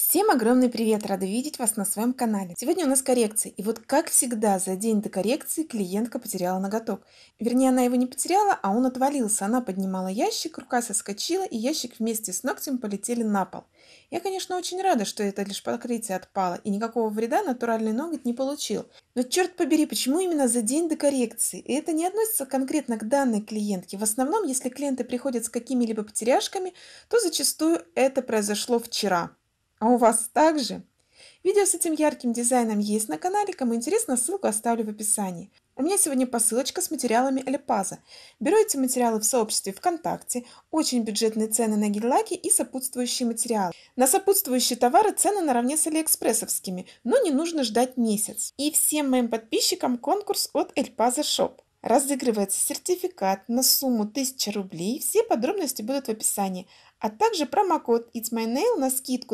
Всем огромный привет! Рада видеть вас на своем канале. Сегодня у нас коррекция. И вот как всегда, за день до коррекции клиентка потеряла ноготок. Вернее, она его не потеряла, а он отвалился. Она поднимала ящик, рука соскочила, и ящик вместе с ногтем полетели на пол. Я, конечно, очень рада, что это лишь покрытие отпало, и никакого вреда натуральный ноготь не получил. Но черт побери, почему именно за день до коррекции? И это не относится конкретно к данной клиентке. В основном, если клиенты приходят с какими-либо потеряшками, то зачастую это произошло вчера. А у вас также? Видео с этим ярким дизайном есть на канале, кому интересно, ссылку оставлю в описании. У меня сегодня посылочка с материалами Эльпаза. Беру эти материалы в сообществе ВКонтакте, очень бюджетные цены на гель-лаки и сопутствующие материалы. На сопутствующие товары цены наравне с алиэкспрессовскими, но не нужно ждать месяц. И всем моим подписчикам конкурс от Эльпаза Шоп. Разыгрывается сертификат на сумму 1000 рублей, все подробности будут в описании, а также промокод It's My Nail на скидку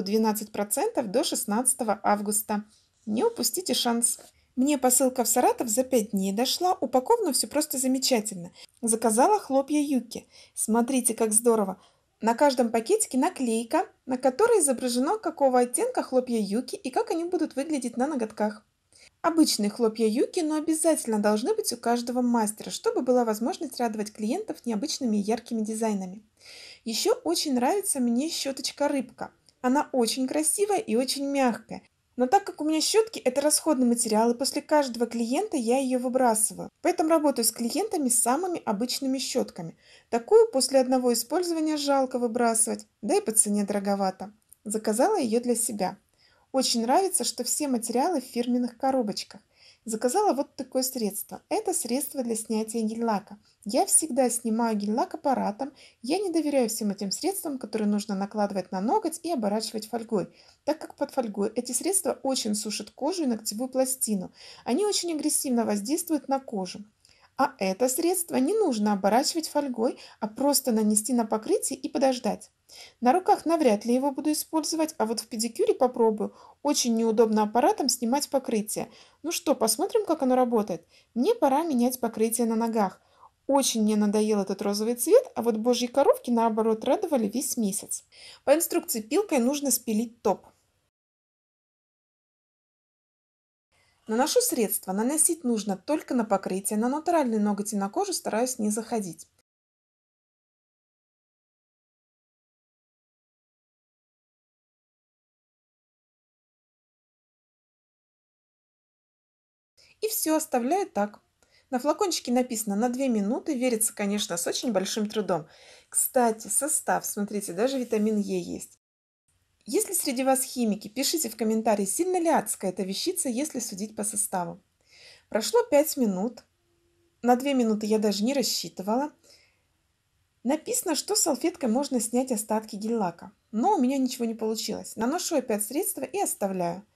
12% до 16 августа. Не упустите шанс. Мне посылка в Саратов за 5 дней дошла, упаковано все просто замечательно. Заказала хлопья юки. Смотрите, как здорово. На каждом пакетике наклейка, на которой изображено, какого оттенка хлопья юки и как они будут выглядеть на ноготках. Обычные хлопья юки, но обязательно должны быть у каждого мастера, чтобы была возможность радовать клиентов необычными и яркими дизайнами. Еще очень нравится мне щеточка рыбка. Она очень красивая и очень мягкая. Но так как у меня щетки это расходный материал, и после каждого клиента я ее выбрасываю. Поэтому работаю с клиентами с самыми обычными щетками. Такую после одного использования жалко выбрасывать, да и по цене дороговато. Заказала ее для себя. Очень нравится, что все материалы в фирменных коробочках. Заказала вот такое средство. Это средство для снятия гель-лака. Я всегда снимаю гель-лак аппаратом. Я не доверяю всем этим средствам, которые нужно накладывать на ноготь и оборачивать фольгой, так как под фольгой эти средства очень сушат кожу и ногтевую пластину. Они очень агрессивно воздействуют на кожу. А это средство не нужно оборачивать фольгой, а просто нанести на покрытие и подождать. На руках навряд ли его буду использовать, а вот в педикюре попробую. Очень неудобно аппаратом снимать покрытие. Ну что, посмотрим, как оно работает. Мне пора менять покрытие на ногах. Очень мне надоел этот розовый цвет, а вот божьи коровки, наоборот, радовали весь месяц. По инструкции пилкой нужно спилить топ. Наношу средство. Наносить нужно только на покрытие. На натуральный ноготь и на кожу стараюсь не заходить. И все оставляю так. На флакончике написано на 2 минуты. Верится, конечно, с очень большим трудом. Кстати, состав, смотрите, даже витамин Е есть. Если среди вас химики, пишите в комментарии, сильно ли адская эта вещица, если судить по составу. Прошло 5 минут. На 2 минуты я даже не рассчитывала. Написано, что салфеткой можно снять остатки гель-лака. Но у меня ничего не получилось. Наношу опять средство и оставляю.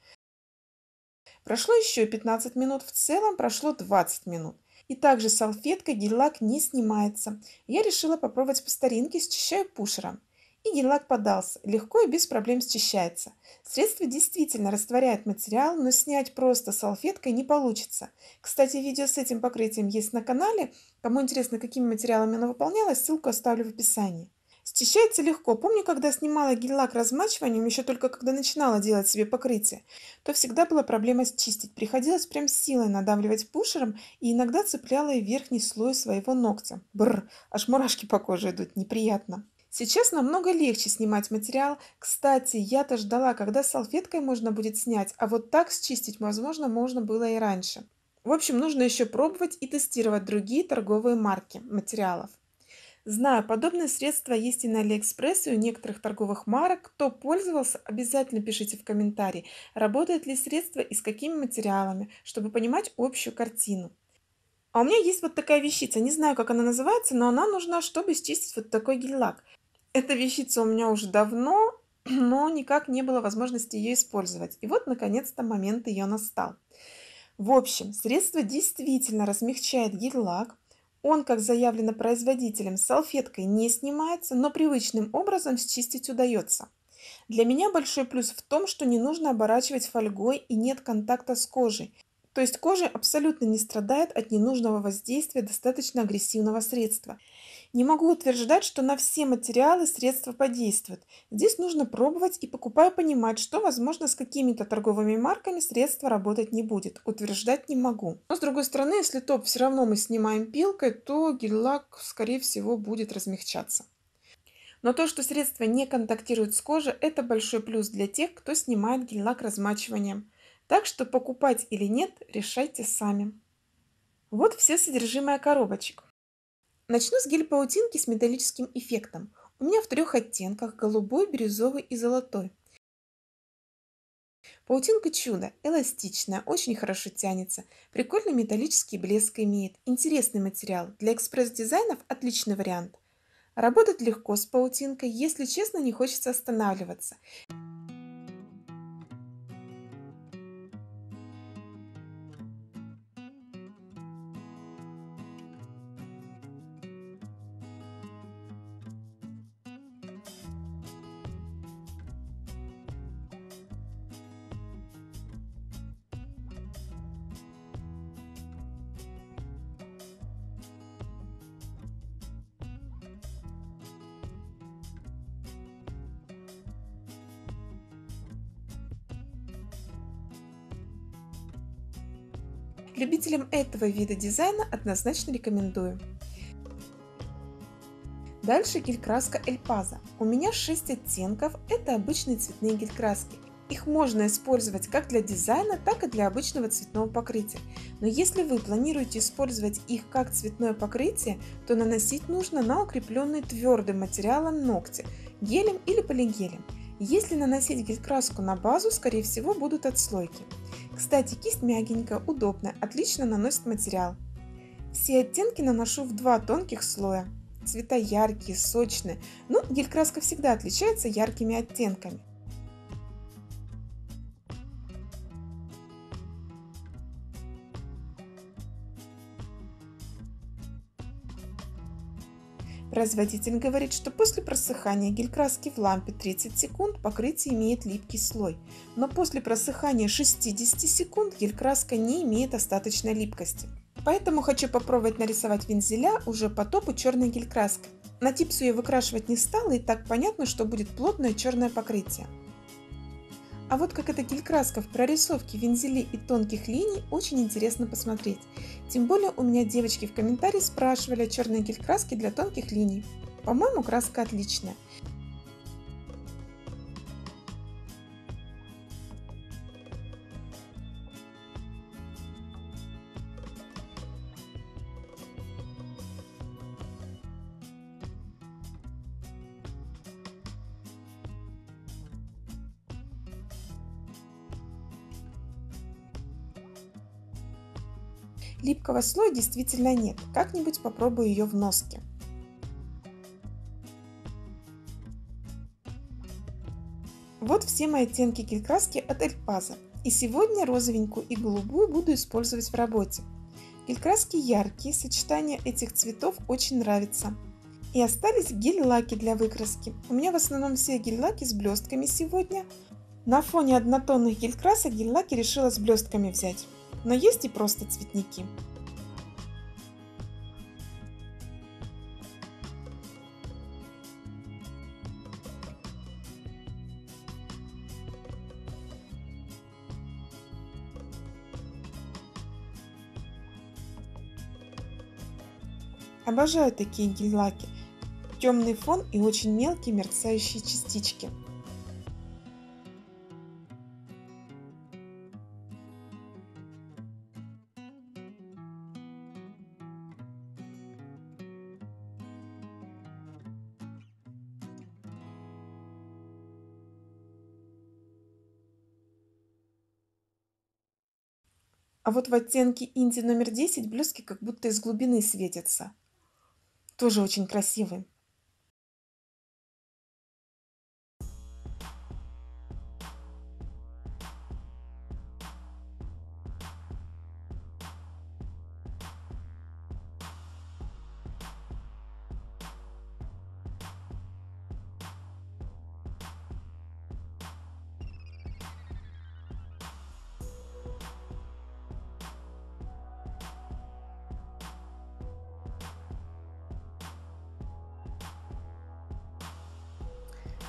Прошло еще 15 минут, в целом прошло 20 минут. И также салфеткой гель-лак не снимается. Я решила попробовать по старинке, счищаю пушером. И гель-лак подался, легко и без проблем счищается. Средство действительно растворяет материал, но снять просто салфеткой не получится. Кстати, видео с этим покрытием есть на канале. Кому интересно, какими материалами оно выполнялось, ссылку оставлю в описании. Счищается легко. Помню, когда снимала гель-лак размачиванием, еще только когда начинала делать себе покрытие, то всегда была проблема счистить. Приходилось прям силой надавливать пушером и иногда цепляла и верхний слой своего ногтя. Бррр, аж мурашки по коже идут, неприятно. Сейчас намного легче снимать материал. Кстати, я-то ждала, когда салфеткой можно будет снять, а вот так счистить, возможно, можно было и раньше. В общем, нужно еще пробовать и тестировать другие торговые марки материалов. Знаю, подобные средства есть и на Алиэкспресс, и у некоторых торговых марок. Кто пользовался, обязательно пишите в комментарии, работает ли средство и с какими материалами, чтобы понимать общую картину. А у меня есть вот такая вещица, не знаю, как она называется, но она нужна, чтобы счистить вот такой гель-лак. Эта вещица у меня уже давно, но никак не было возможности ее использовать. И вот, наконец-то, момент ее настал. В общем, средство действительно размягчает гель-лак. Он, как заявлено производителем, салфеткой не снимается, но привычным образом счистить удается. Для меня большой плюс в том, что не нужно оборачивать фольгой и нет контакта с кожей. То есть кожа абсолютно не страдает от ненужного воздействия достаточно агрессивного средства. Не могу утверждать, что на все материалы средства подействуют. Здесь нужно пробовать и покупая понимать, что, возможно, с какими-то торговыми марками средство работать не будет. Утверждать не могу. Но с другой стороны, если топ все равно мы снимаем пилкой, то гель-лак, скорее всего, будет размягчаться. Но то, что средство не контактирует с кожей, это большой плюс для тех, кто снимает гель-лак размачиванием. Так что покупать или нет, решайте сами. Вот все содержимое коробочек. Начну с гель-паутинки с металлическим эффектом. У меня в 3 оттенках: голубой, бирюзовый и золотой. Паутинка чудо, эластичная, очень хорошо тянется, прикольный металлический блеск имеет, интересный материал, для экспресс-дизайнов отличный вариант. Работать легко с паутинкой, если честно, не хочется останавливаться. Любителям этого вида дизайна однозначно рекомендую. Дальше гель-краска Эльпаза. У меня 6 оттенков, это обычные цветные гель-краски. Их можно использовать как для дизайна, так и для обычного цветного покрытия. Но если вы планируете использовать их как цветное покрытие, то наносить нужно на укрепленный твердым материалом ногти, гелем или полигелем. Если наносить гель-краску на базу, скорее всего будут отслойки. Кстати, кисть мягенькая, удобная, отлично наносит материал. Все оттенки наношу в 2 тонких слоя. Цвета яркие, сочные, но гель-краска всегда отличается яркими оттенками. Производитель говорит, что после просыхания гель-краски в лампе 30 секунд покрытие имеет липкий слой, но после просыхания 60 секунд гель-краска не имеет остаточной липкости. Поэтому хочу попробовать нарисовать вензеля уже по топу черной гель-краской. На типсу я выкрашивать не стала, и так понятно, что будет плотное черное покрытие. А вот как эта гель-краска в прорисовке вензелей и тонких линий очень интересно посмотреть. Тем более у меня девочки в комментарии спрашивали о черной гель-краске для тонких линий. По-моему, краска отличная. Липкого слоя действительно нет, как-нибудь попробую ее в носке. Вот все мои оттенки гель-краски от Эльпаза. И сегодня розовенькую и голубую буду использовать в работе. Гель-краски яркие, сочетание этих цветов очень нравится. И остались гель-лаки для выкраски. У меня в основном все гель-лаки с блестками сегодня. На фоне однотонных гель-красок гель-лаки решила с блестками взять. Но есть и просто цветники. Обожаю такие гель-лаки. Темный фон и очень мелкие мерцающие частички. А вот в оттенке Инди номер 10 блестки как будто из глубины светятся. Тоже очень красивый.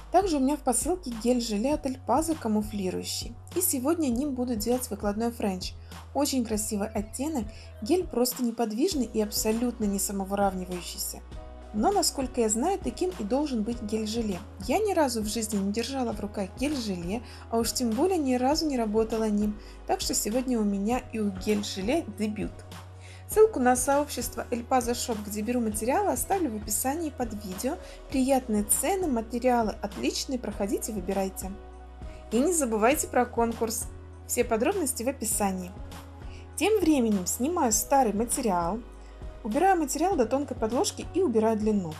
Также у меня в посылке гель-желе от Эльпаза камуфлирующий. И сегодня ним буду делать выкладной френч. Очень красивый оттенок, гель просто неподвижный и абсолютно не самовыравнивающийся. Но, насколько я знаю, таким и должен быть гель-желе. Я ни разу в жизни не держала в руках гель-желе, а уж тем более ни разу не работала ним. Так что сегодня у меня и у гель-желе дебют. Ссылку на сообщество Эльпаза Шоп, где беру материалы, оставлю в описании под видео. Приятные цены, материалы отличные, проходите, выбирайте. И не забывайте про конкурс. Все подробности в описании. Тем временем снимаю старый материал, убираю материал до тонкой подложки и убираю длину.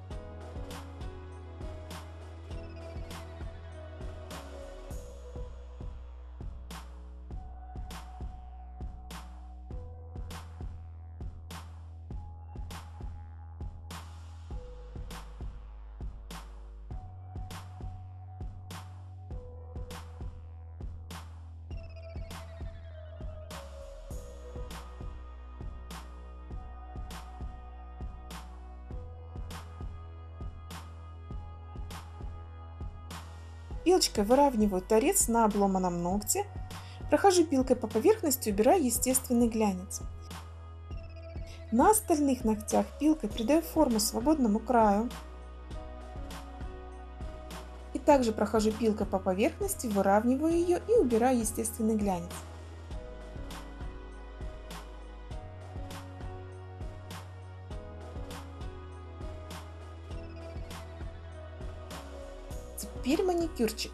Пилочкой выравниваю торец на обломанном ногте, прохожу пилкой по поверхности, убираю естественный глянец. На остальных ногтях пилкой придаю форму свободному краю. И также прохожу пилкой по поверхности, выравниваю ее и убираю естественный глянец. Теперь маникюрчик.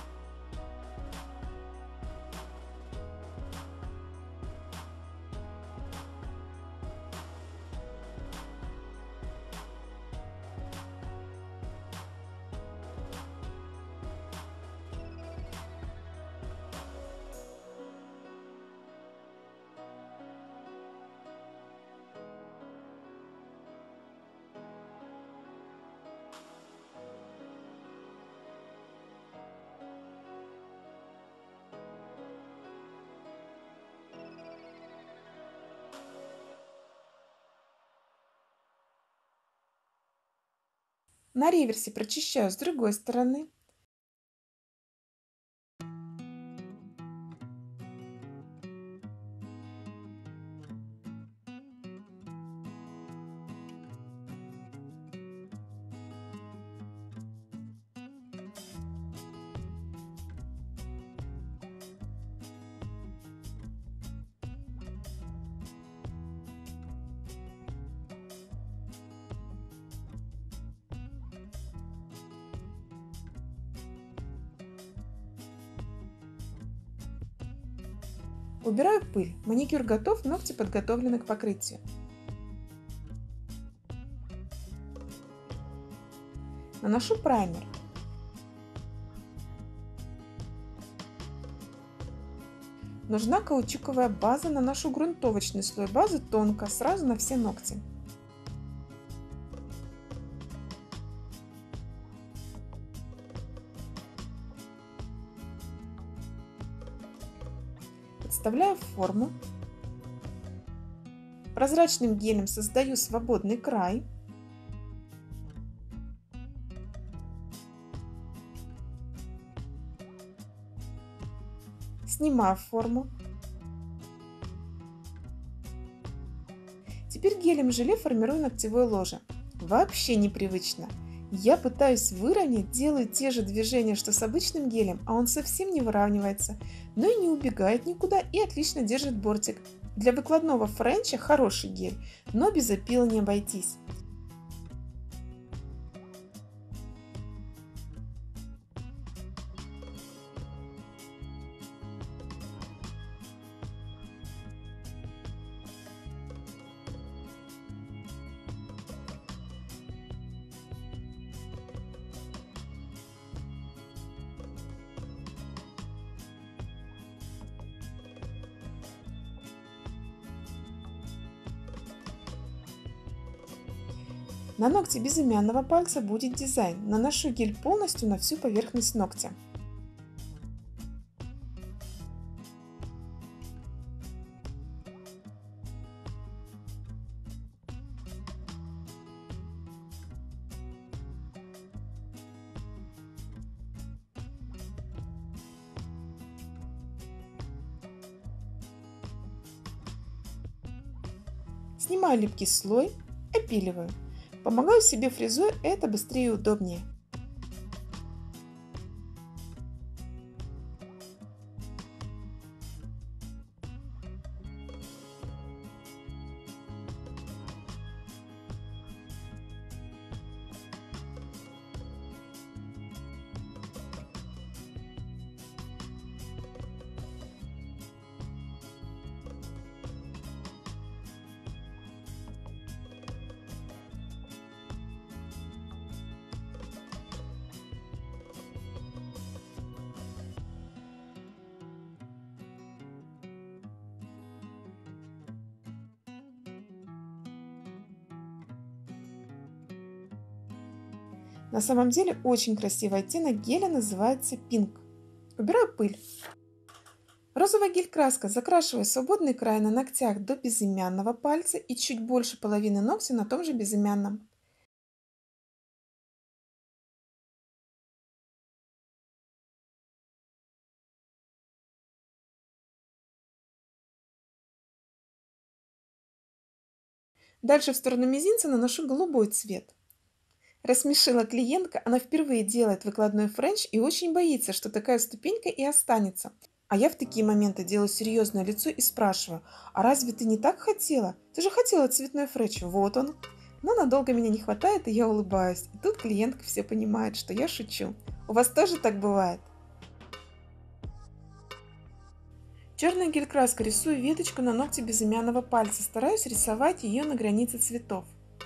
На реверсе прочищаю с другой стороны. Убираю пыль. Маникюр готов, ногти подготовлены к покрытию. Наношу праймер. Нужна каучуковая база, наношу грунтовочный слой базы тонко, сразу на все ногти. Подставляю форму. Прозрачным гелем создаю свободный край. Снимаю форму. Теперь гелем желе формирую ногтевое ложе. Вообще непривычно. Я пытаюсь выровнять, делаю те же движения, что с обычным гелем, а он совсем не выравнивается, но и не убегает никуда и отлично держит бортик. Для выкладного френча хороший гель, но без опила не обойтись. На ногте безымянного пальца будет дизайн. Наношу гель полностью на всю поверхность ногтя. Снимаю липкий слой, опиливаю. Помогаю себе фрезой, это быстрее и удобнее. На самом деле очень красивый оттенок геля называется пинк. Убираю пыль. Розовая гель-краска. Закрашиваю свободный край на ногтях до безымянного пальца и чуть больше половины ногтя на том же безымянном. Дальше в сторону мизинца наношу голубой цвет. Рассмешила клиентка, она впервые делает выкладной френч и очень боится, что такая ступенька и останется. А я в такие моменты делаю серьезное лицо и спрашиваю: а разве ты не так хотела? Ты же хотела цветной френч, вот он. Но надолго меня не хватает, и я улыбаюсь. И тут клиентка все понимает, что я шучу. У вас тоже так бывает? Черная гель-краска. Рисую веточку на ногте безымянного пальца. Стараюсь рисовать ее на границе цветов.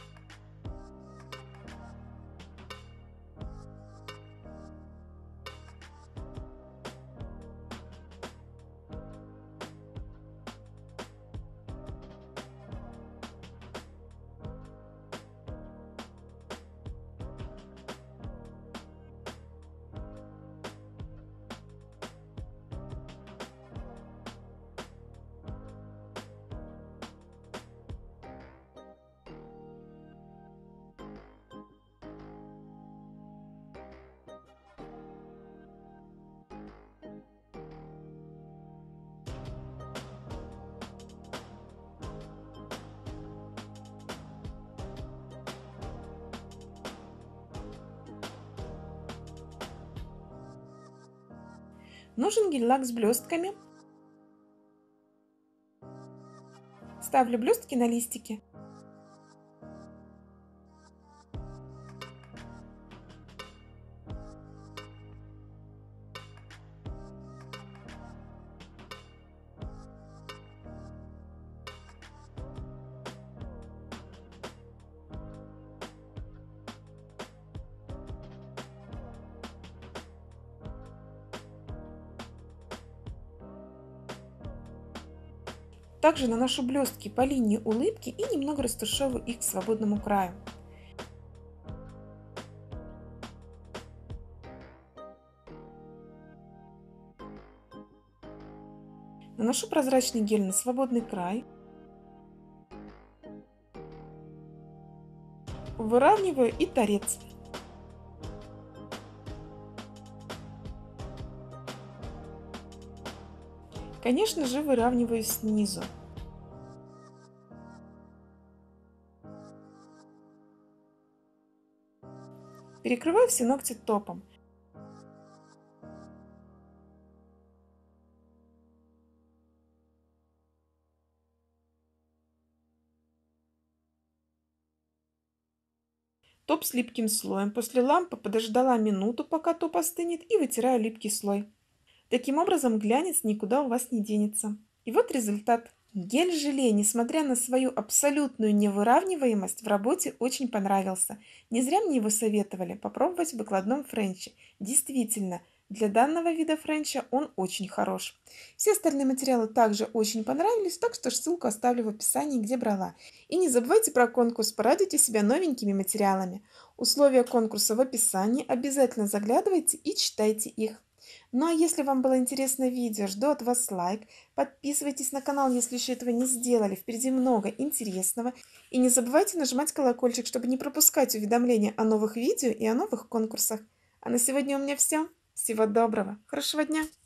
Нужен гель-лак с блестками. Ставлю блестки на листики. Также наношу блестки по линии улыбки и немного растушевываю их к свободному краю. Наношу прозрачный гель на свободный край. Выравниваю и торец. Конечно же, выравниваю снизу. Перекрываю все ногти топом. Топ с липким слоем. После лампы подождала минуту, пока топ остынет, и вытираю липкий слой. Таким образом, глянец никуда у вас не денется. И вот результат. Гель-желе, несмотря на свою абсолютную невыравниваемость, в работе очень понравился. Не зря мне его советовали попробовать в выкладном френче. Действительно, для данного вида френча он очень хорош. Все остальные материалы также очень понравились, так что ссылку оставлю в описании, где брала. И не забывайте про конкурс, порадуйте себя новенькими материалами. Условия конкурса в описании, обязательно заглядывайте и читайте их. Ну а если вам было интересно видео, жду от вас лайк, подписывайтесь на канал, если еще этого не сделали, впереди много интересного. И не забывайте нажимать колокольчик, чтобы не пропускать уведомления о новых видео и о новых конкурсах. А на сегодня у меня все. Всего доброго, хорошего дня!